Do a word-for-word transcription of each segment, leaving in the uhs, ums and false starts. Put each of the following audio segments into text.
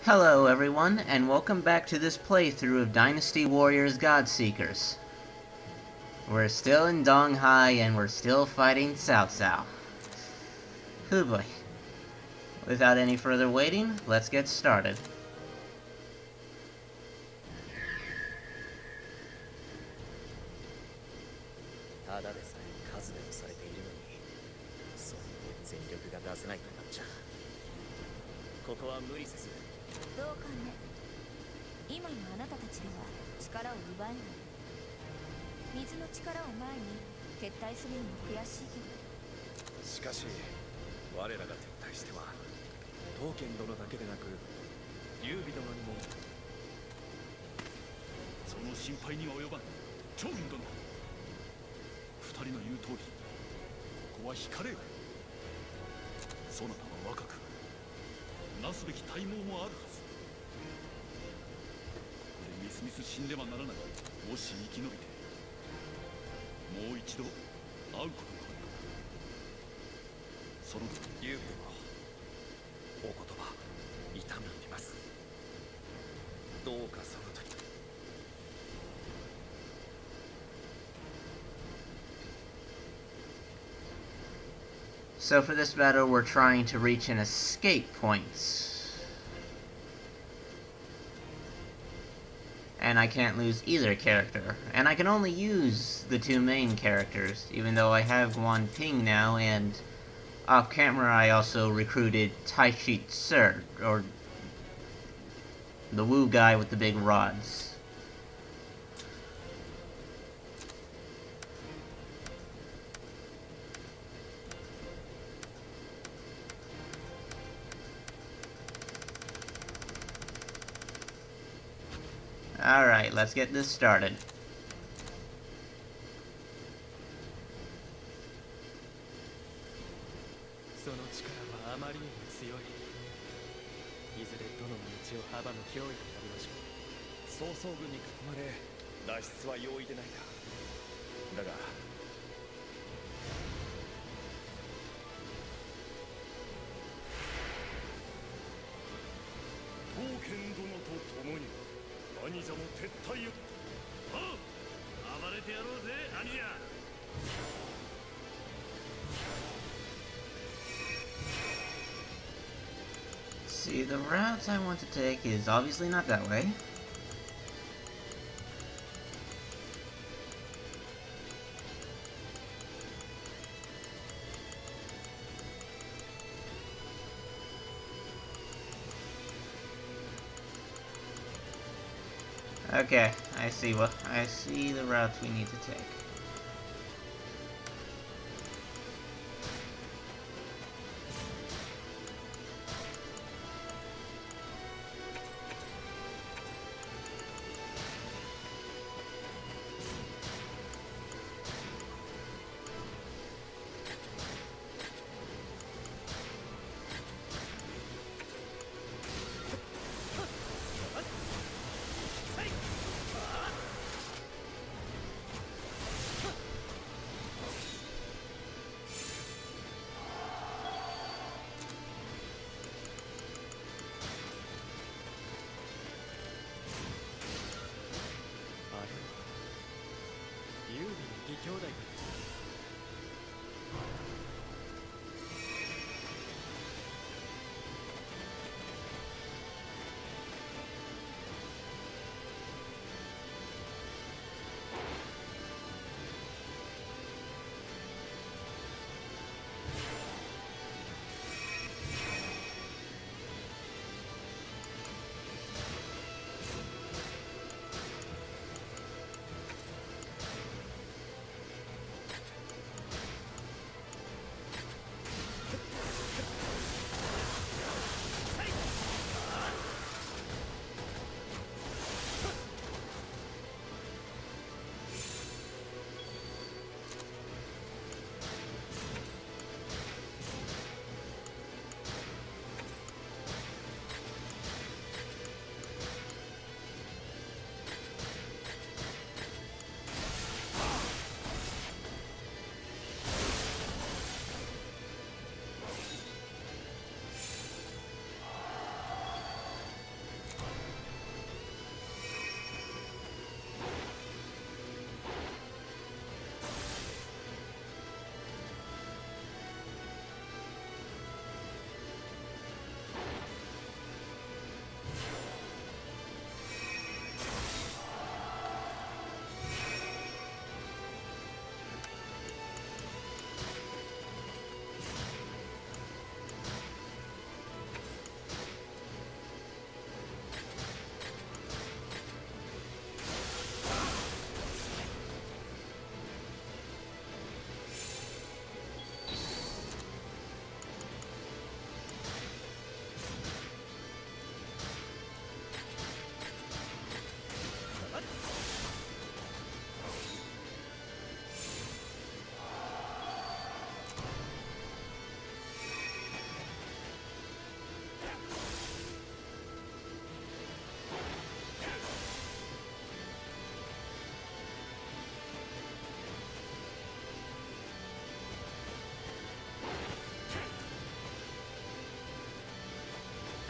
Hello everyone, and welcome back to this playthrough of Dynasty Warriors Godseekers. We're still in Donghai and we're still fighting Cao Cao. Hoo boy. Without any further waiting, let's get started. しかし我らが撤退しては刀剣殿だけでなく劉備殿にもその心配には及ばん。趙雲殿、二人の言う通りここは光れ。そなたは若くなすべき体毛もあるはず。ここでみすみす死んではならない。もし生き延びてもう一度会うことがある。その劉備殿、お言葉痛み入ります。どうかその時。 So for this battle, we're trying to reach an escape point. And I can't lose either character. And I can only use the two main characters, even though I have Guan Ping now, and off camera I also recruited Tai Chi Sir, or the Wu guy with the big rods. Alright, let's get this started. See, the route I want to take is obviously not that way. Okay, I see what I see the routes we need to take.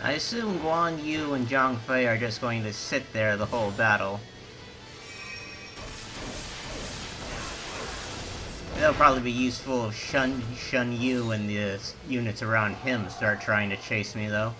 I assume Guan Yu and Zhang Fei are just going to sit there the whole battle. That'll probably be useful if Shun, Shun Yu and the uh, units around him start trying to chase me, though.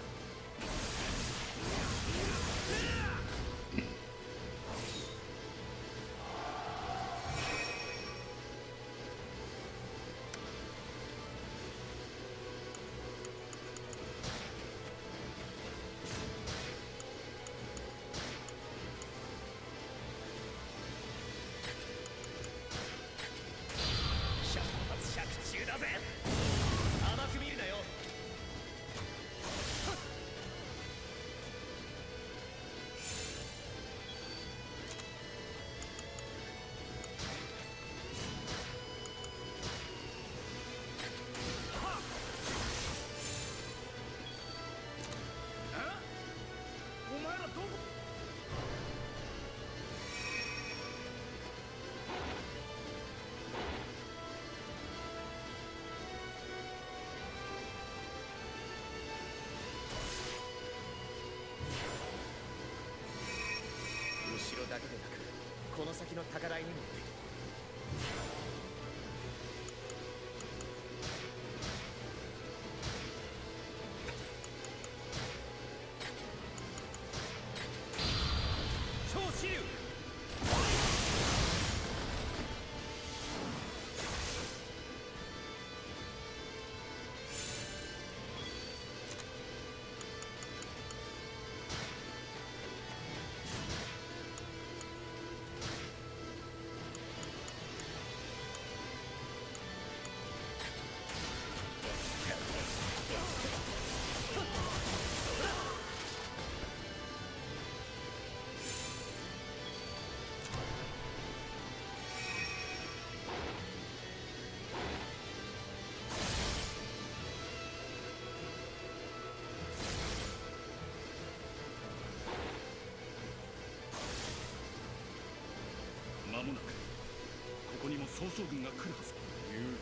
間もなくここにも曹操軍が来るはず。劉備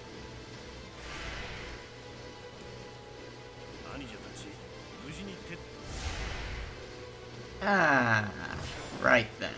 殿、兄者たち無事に撤。 Ah, right then.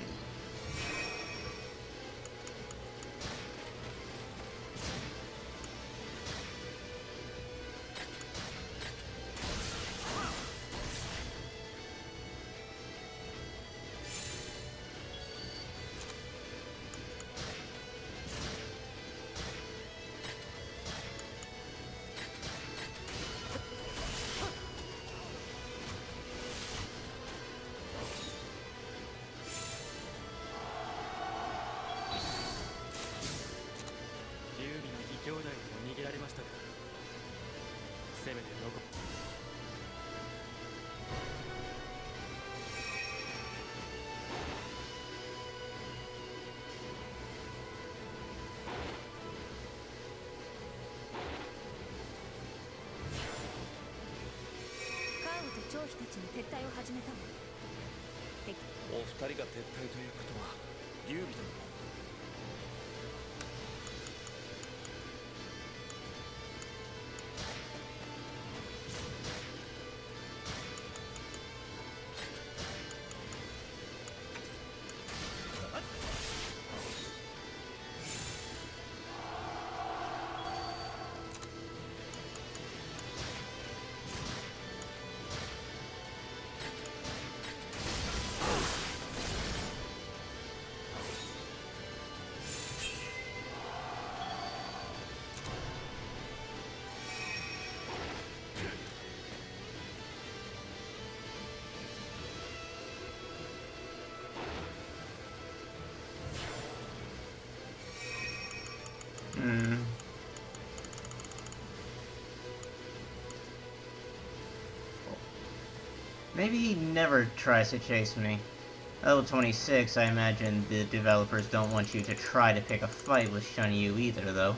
お二人が撤退ということは劉備殿も。 Hmm. Maybe he never tries to chase me. Level twenty-six, I imagine the developers don't want you to try to pick a fight with Shun Yu either, though.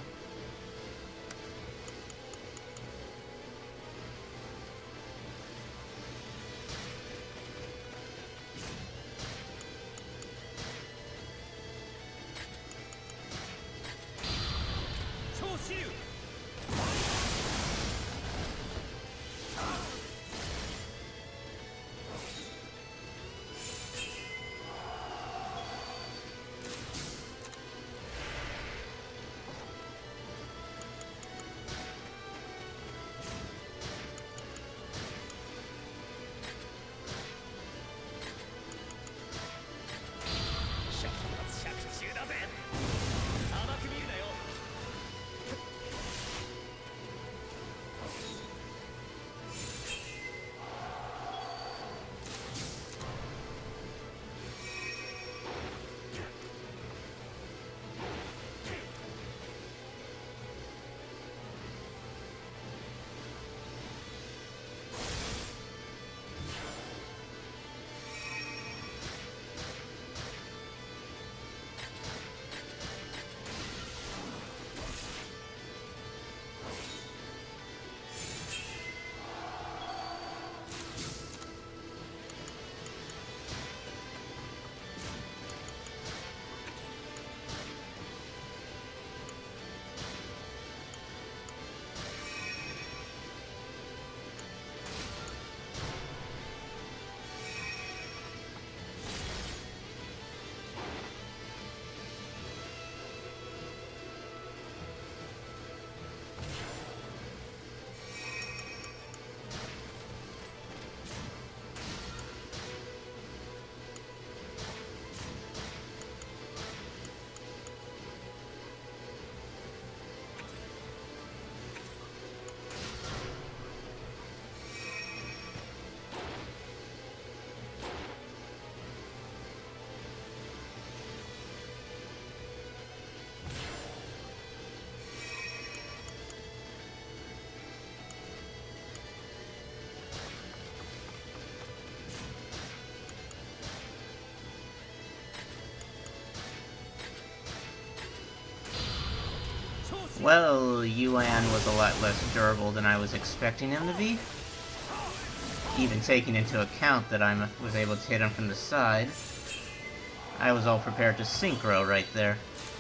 Well, Yuan was a lot less durable than I was expecting him to be. Even taking into account that I was able to hit him from the side. I was all prepared to synchro right there.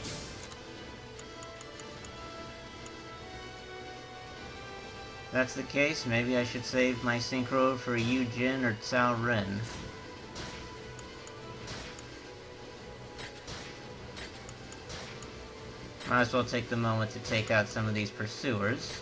If that's the case, maybe I should save my synchro for Yu Jin or Cao Ren. Might as well take the moment to take out some of these pursuers.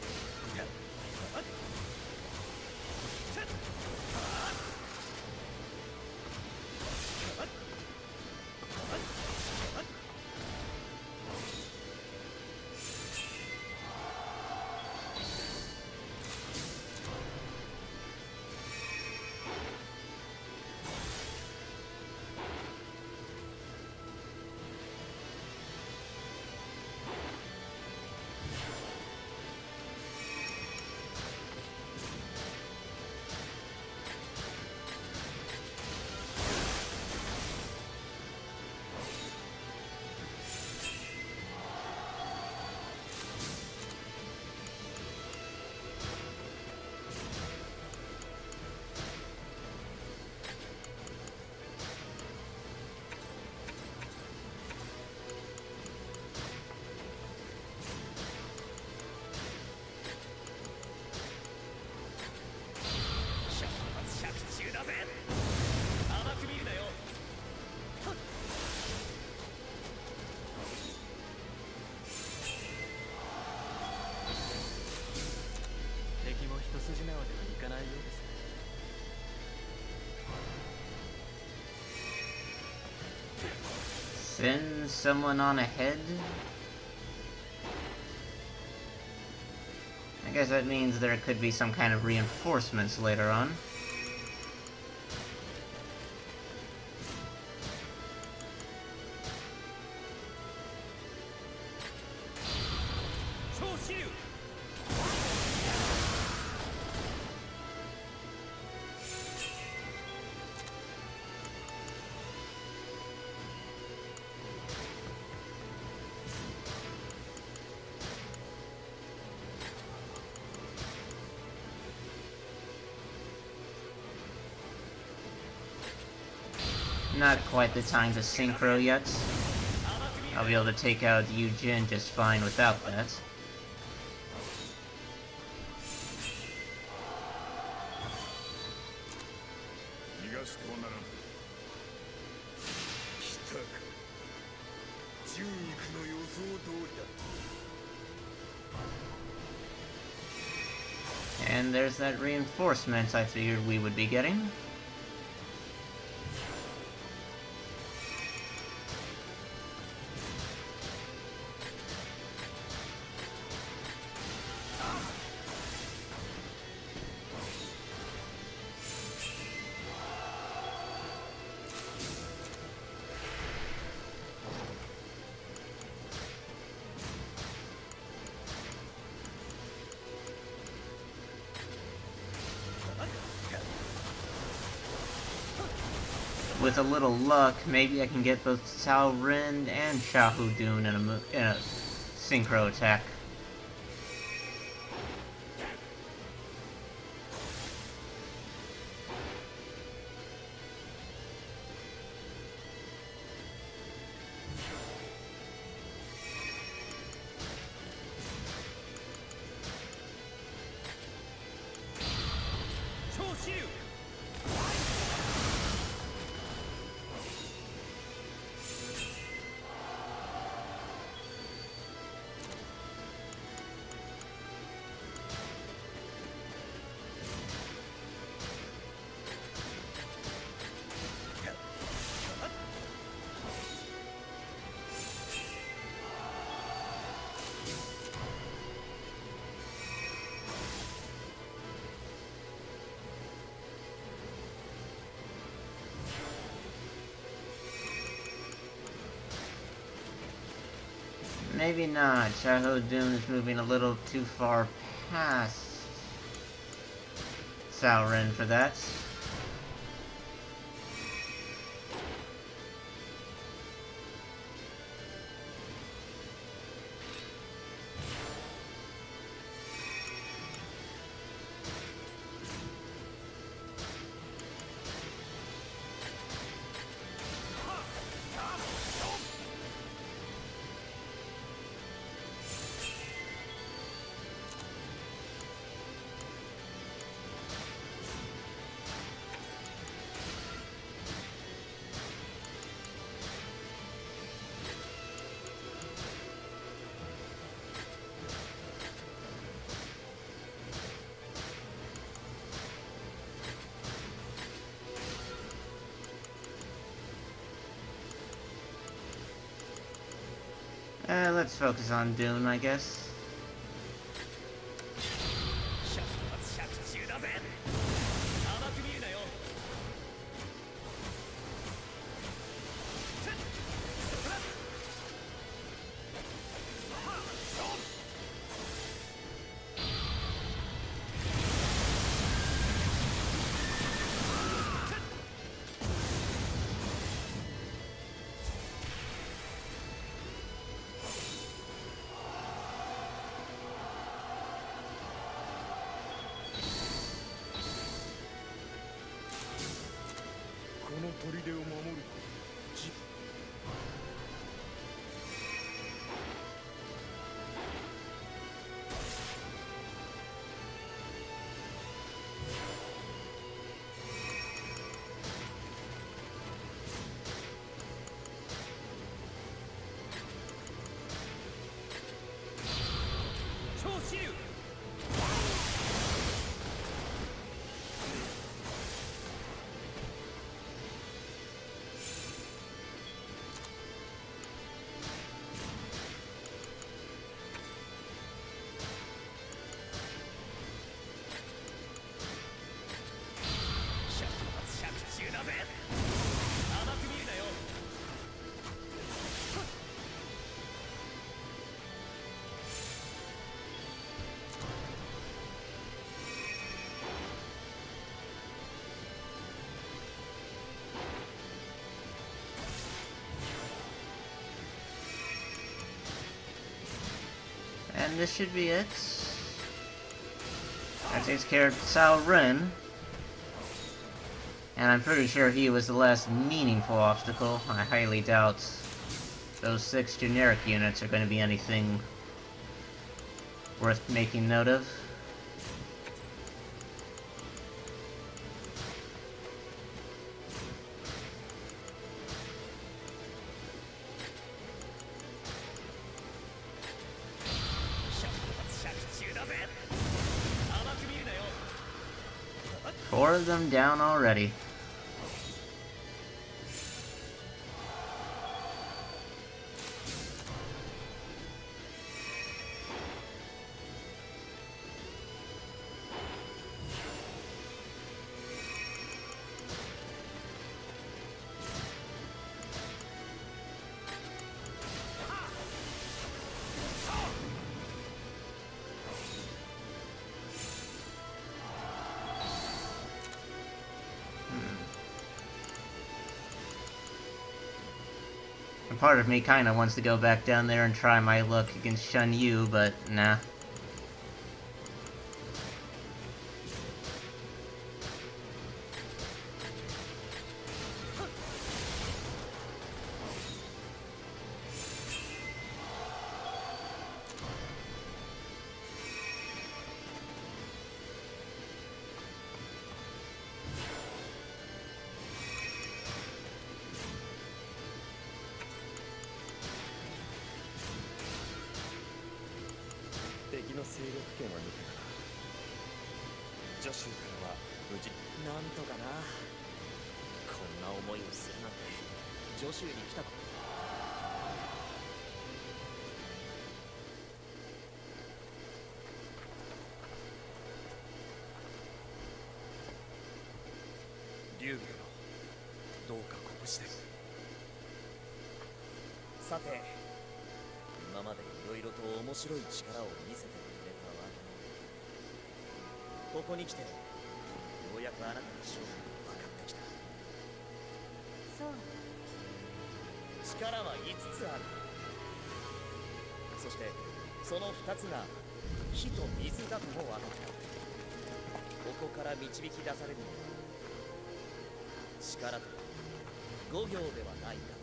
Send someone on ahead? I guess that means there could be some kind of reinforcements later on. Not quite the time to synchro yet. I'll be able to take out Yu Jin just fine without that. And there's that reinforcement I figured we would be getting. With a little luck, maybe I can get both Cao Ren and Xiahou Dun in a, mo in a synchro attack. Maybe not. Xiahou Dun is moving a little too far past Cao Ren for that. Uh, let's focus on Dune, I guess. And this should be it. That takes care of Cao Ren. And I'm pretty sure he was the last meaningful obstacle. I highly doubt those six generic units are going to be anything worth making note of. Four of them down already. Part of me kinda wants to go back down there and try my luck against Shun Yu, but nah. さて、今までいろいろと面白い力を見せてくれたわけ。ここに来て、ようやくあなたの正体が分かってきた。 そう。 力はいつつある。そして、その二つが火と水だとも分かった。ここから導き出されるのは、力と五行ではないか。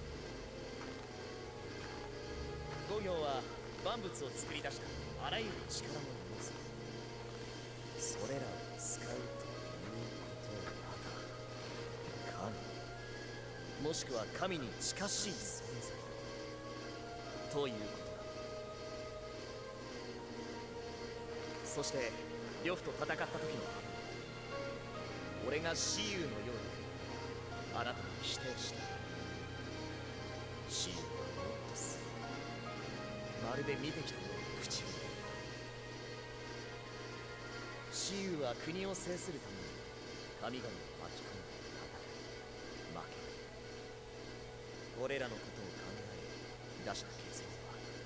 五行は万物を作り出したあらゆる力の要素。それらを使うということは神、もしくは神に近しい存在ということだ。そして呂布と戦った時に俺が蚩尤のようにあなたを否定した。蚩尤はもっとすまるで見てきたように口を雌雄は国を制するために神々を巻き込んで戦い負け俺らのことを考え出した結論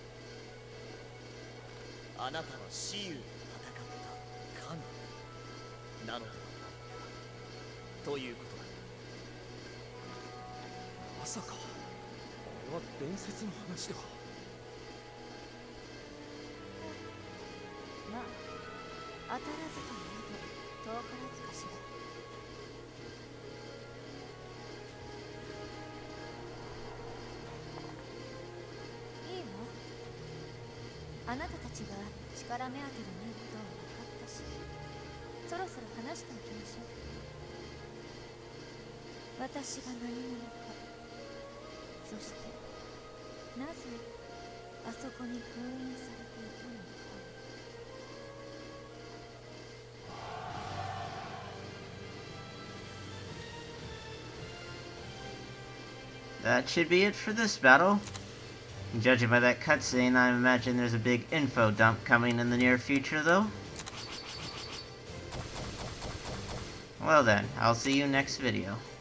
はあなたは雌雄と戦った神なのではないかということだ。 まさかこれは伝説の話では。 まあ当たらずとも遠からずかしら。いいの？あなたたちが力目当てでないことは分かったし、そろそろ話しておきましょう。私が何者か、そしてなぜあそこに封印されていたのか。 That should be it for this battle. Judging by that cutscene, I imagine there's a big info dump coming in the near future, though. Well then, I'll see you next video.